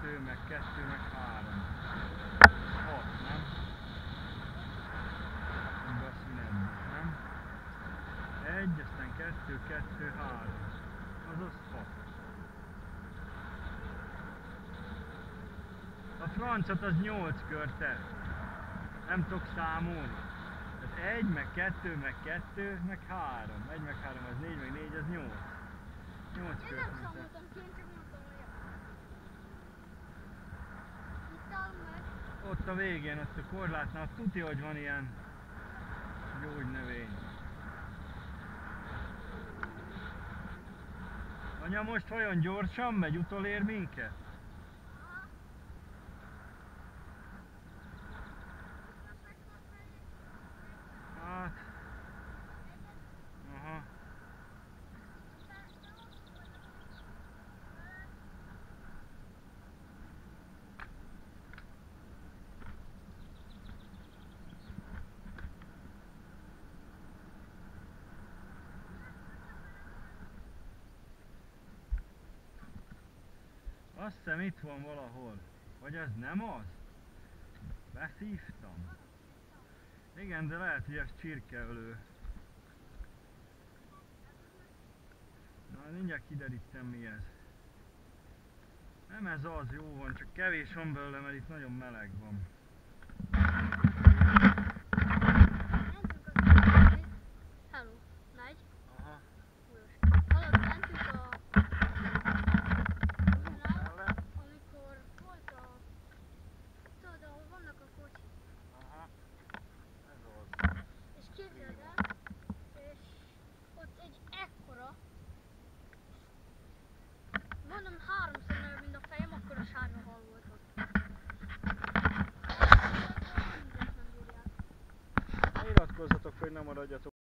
kettő, meg kettő, meg három. Hat, nem? Ebben a szünetben, nem? Egy, aztán kettő, kettő, három. Azaz hat. A francot az 8 kör tett. Nem tudok számolni. Tehát 1, meg 2, meg 2, meg 3. 1, meg 3 az 4, meg 4 az 8. 8 kör. Én nem számoltam ki, én csak mondtam, hogy itt áll meg. Ott a végén, ott a korlátnál, tuti, hogy van ilyen gyógynövény. Anya most vajon gyorsan megy, utolér minket? Hát... Aha. Azt hiszem itt van valahol. Vagy ez nem az? Beszívtam. Igen, de lehet, hogy ez csirkeölő. Na, mindjárt kiderítem, mi ez. Nem ez az, jó van, csak kevés van belőle, mert itt nagyon meleg van. Hello, megy. Aha. Hallod, mentünk a... amikor volt a... Tudod, ahol vannak a kocsik. Aha. Ez az. És képzeld el, és ott egy ekkora, mondom 3-szor nagyobb, mint a fejem, akkor a sárga hal volt ott. Iratkozzatok fel, hogy nem maradjatok.